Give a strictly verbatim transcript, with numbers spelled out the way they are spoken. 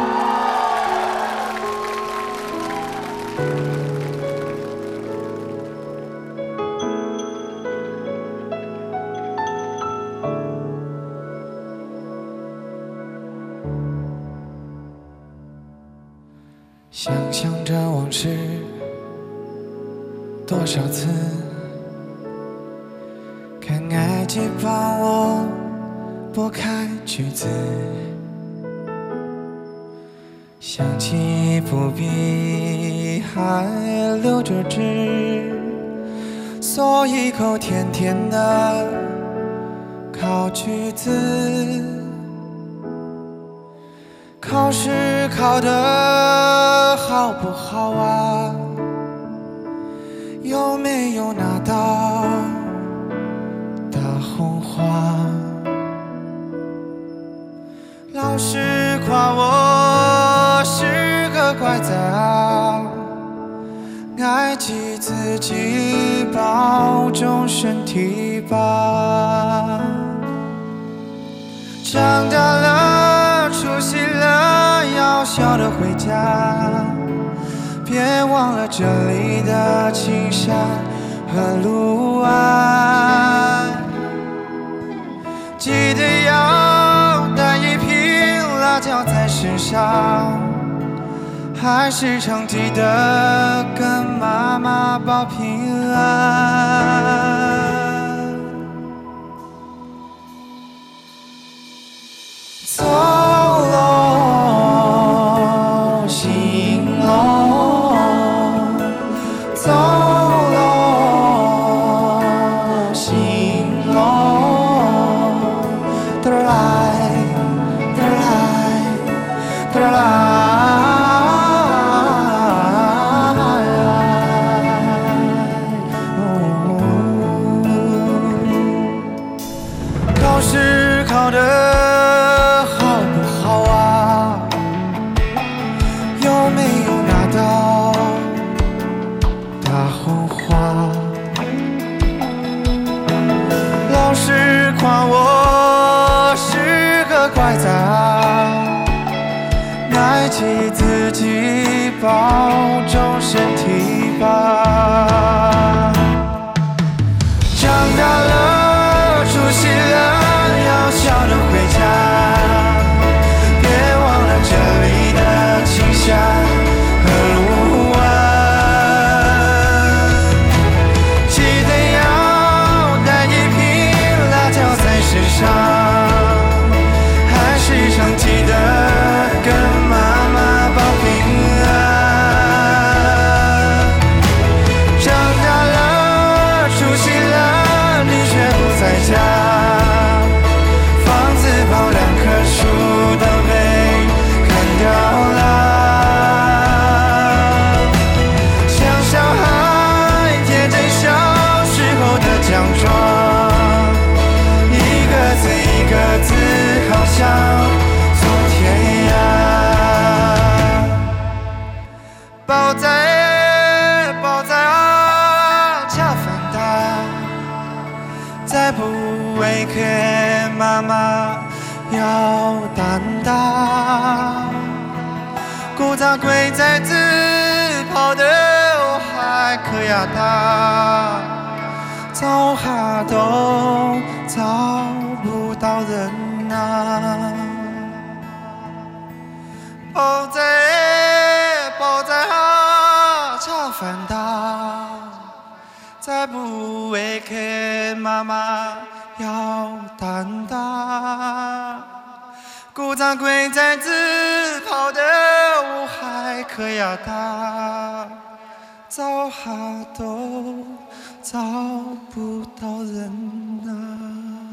想象着往事多少次，看爱机帮我拨开句子，想起一幅笔还留着纸，嗦一口甜甜的烤橘子。考试考得好不好啊？有没有拿到大红花？老师夸我是个乖仔啊，爱惜自己，保重身体吧。长大了，出息了，要笑着回家，别忘了这里的青山和路啊。记得要带一瓶辣椒在身上，还时常记得跟妈妈报平安。走喽，行喽，走喽，行喽，得来，得来，得来。考试考得好不好啊？有没有拿到大红花？老师夸我是个乖仔啊，爱惜自己，保重身体吧。长大了，出息了，要笑着回家，别忘了这里的青山和路啊。记得要带一瓶辣椒在身上，还时常记得跟妈妈报平安。长大了，出息了，你却不在家，房子旁两棵树都被砍掉了。像小孩天真小时候的奖状，一个字一个字，好像从天涯。抱在抱在啊，恰饭哒，再不为给妈妈要担当。古早贵在自跑的还可呀大，找哈都找不到人啊。抱在抱在啊，恰饭哒，再不为给妈妈要担当。古早贵在自跑的乌海可呀大，找哈都找不到人啊。